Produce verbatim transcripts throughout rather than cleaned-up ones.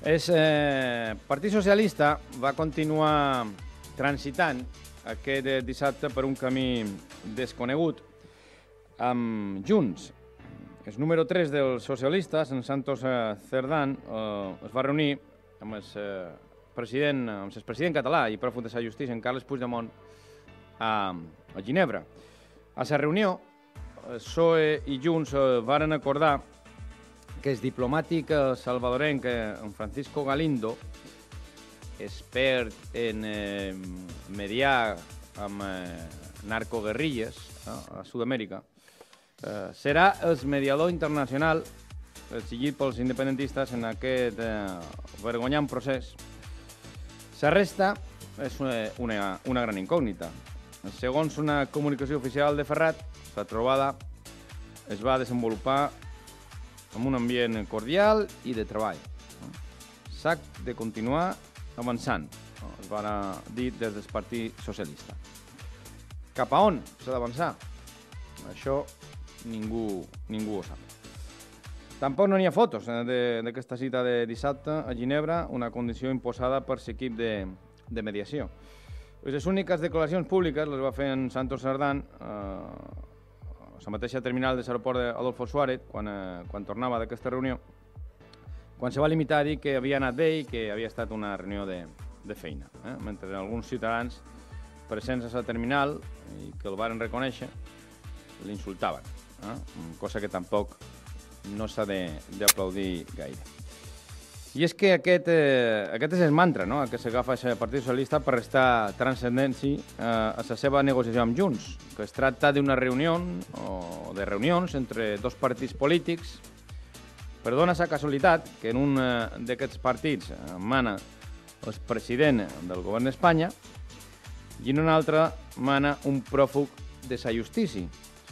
El Partit Socialista va continuar transitant aquest dissabte per un camí desconegut amb Junts. El número tres dels socialistes, en Santos Cerdán, es va reunir amb el president, amb el president català i pròfug de la justícia, en Carles Puigdemont, a Ginebra. A la reunió, el P S O E i Junts varen acordar que el diplomàtic salvadorenc en Francisco Galindo, expert en eh, mediar amb eh, narcoguerrilles eh, a Sud-amèrica, eh, serà el mediador internacional exigit pels independentistes en aquest eh, vergonyant procés. La resta és una, una, una gran incògnita. Segons una comunicació oficial de Ferrat, la trobada es va desenvolupar en un ambient cordial i de treball. S'ha de continuar avançant, es va dir des del Partit Socialista. Cap a on s'ha d'avançar? Això ningú, ningú ho sap. Tampoc no n'hi ha fotos d'aquesta cita de dissabte a Ginebra, una condició imposada per l'equip de, de mediació. Les úniques declaracions públiques les va fer en Santos Cerdán, eh, la mateixa terminal de l'aeroport d'Adolfo Suárez, quan, eh, quan tornava d'aquesta reunió, quan se va limitar a dir que havia anat bé i que havia estat una reunió de, de feina. Eh? Mentre alguns ciutadans presents a la terminal, i que el varen reconèixer, l'insultaven, eh? Cosa que tampoc no s'ha d'aplaudir gaire. I és que aquest, eh, aquest és el mantra, no?, que s'agafa el Partit Socialista per restar transcendència eh, a la seva negociació amb Junts, que es tracta d'una reunió o de reunions entre dos partits polítics, però dona la casualitat que en un eh, d'aquests partits mana el president del govern d'Espanya i en un altre mana un pròfug de la justícia.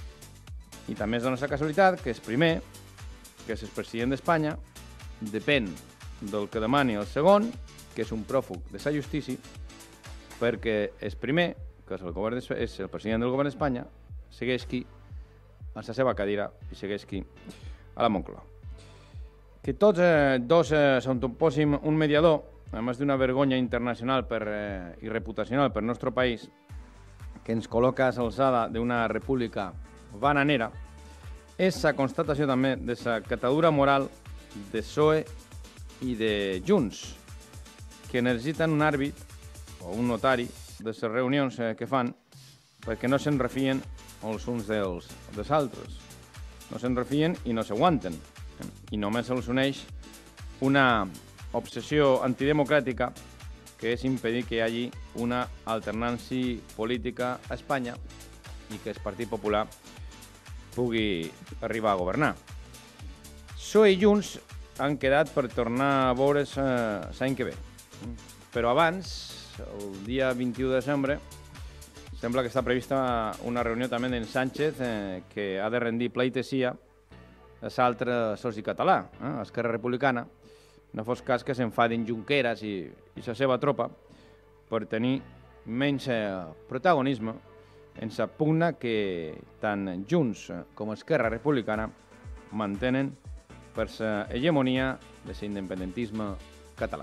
I també es dona la casualitat que el primer, que és el president d'Espanya, depèn del que demani el segon, que és un pròfug de la justícia, perquè el primer, que és el, govern de, és el president del govern d'Espanya, segueix aquí, a la seva cadira, i segueix aquí, a la Moncloa. Que tots eh, dos eh, s'autoposin un mediador, a més d'una vergonya internacional per, eh, i reputacional per al nostre país, que ens col·loca a l'alçada d'una república bananera, és la constatació també de la catadura moral de P S O E i de Junts, que necessiten un àrbit o un notari de les reunions que fan perquè no se'n refien els uns dels, dels altres. No se'n refien i no s'aguanten. I només els uneix una obsessió antidemocràtica que és impedir que hi hagi una alternància política a Espanya i que el Partit Popular pugui arribar a governar. P S O E i Junts han quedat per tornar a veure's l'any que ve. Però abans, el dia vint-i-u de desembre, sembla que està prevista una reunió també d'en Sánchez eh, que ha de rendir pleitessia a l'altre soci català, eh, Esquerra Republicana. No fos cas que s'enfadin Junqueras i, i la seva tropa per tenir menys eh, protagonisme en la pugna que tant Junts com Esquerra Republicana mantenen per la hegemonia de l'independentisme català.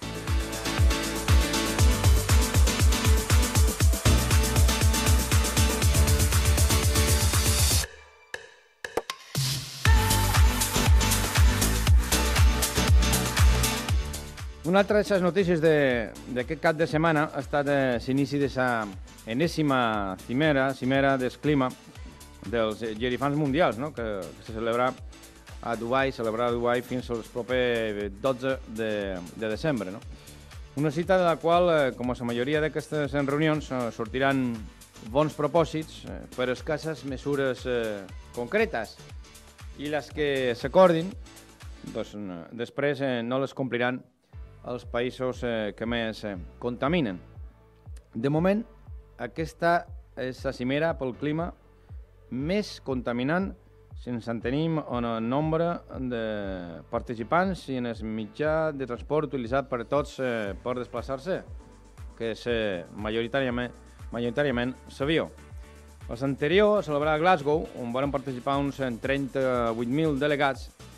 Una altra de les notícies d'aquest cap de setmana ha estat l'inici de la enèsima cimera, cimera del clima dels gerifants mundials, no?, que, que se celebra a Dubai, celebrar a Dubai fins al proper dotze de, de desembre. No? Una cita de la qual, eh, com a la majoria d'aquestes reunions, eh, sortiran bons propòsits eh, per escasses mesures eh, concretes i les que s'acordin doncs, eh, després eh, no les compliran els països eh, que més eh, contaminen. De moment, aquesta és la cimera pel clima més contaminant si ens en tenim en el nombre de participants i en el mitjà de transport utilitzat per tots eh, per desplaçar-se, que és eh, majoritàriament, majoritàriament l'avió. Els anteriors a celebrar a Glasgow, on van participar uns trenta-vuit mil delegats,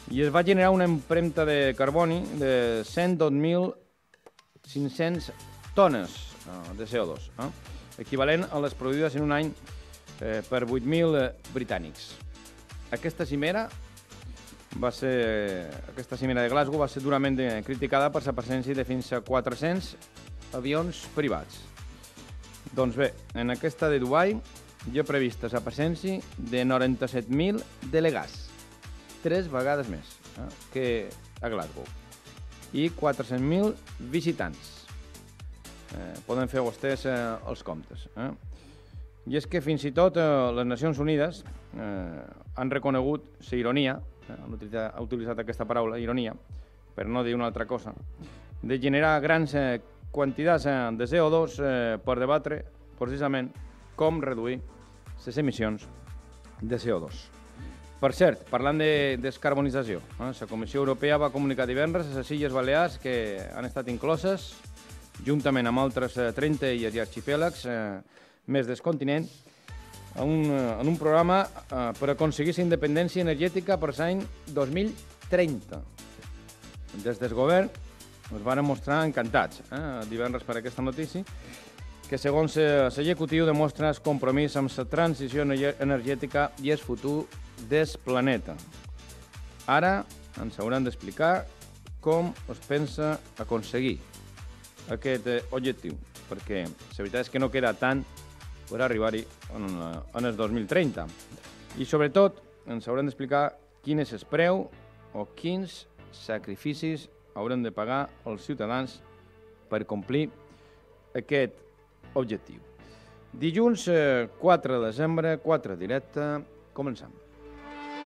i es va generar una empremta de carboni de cent dos mil cinc-cents tones de C O dos, eh? equivalent a les produïdes en un any eh, per vuit mil britànics. Aquesta cimera va ser, aquesta cimera de Glasgow va ser durament criticada per la presència de fins a quatre-cents avions privats. Doncs bé, en aquesta de Dubai hi ha prevista la presència de noranta-set mil delegats, tres vegades més eh, que a Glasgow, i quatre-cents mil visitants. Eh, poden fer vostès eh, els comptes. Eh? I és que fins i tot eh, les Nacions Unides eh, han reconegut la ironia, eh, han utilitzat, ha utilitzat aquesta paraula, ironia, per no dir una altra cosa, de generar grans eh, quantitats eh, de C O dos eh, per debatre precisament com reduir les emissions de C O dos. Per cert, parlant de descarbonització, eh, la Comissió Europea va comunicar divendres a les Illes Balears que han estat incloses, juntament amb altres trenta illes i arxipèlags eh, més del continent, en un, en un programa eh, per aconseguir la independència energètica per l'any dos mil trenta. Des del govern es van mostrar encantats eh, divendres per aquesta notícia, que segons l'executiu demostra el compromís amb la transició energètica i el futur del planeta. Ara ens hauran d'explicar com es pensa aconseguir aquest objectiu, perquè la veritat és que no queda tant per arribar-hi en, en el dos mil trenta. I sobretot ens hauran d'explicar quin és el preu o quins sacrificis hauran de pagar els ciutadans per complir aquest objectiu. Dilluns quatre de desembre, quatre directe, començam.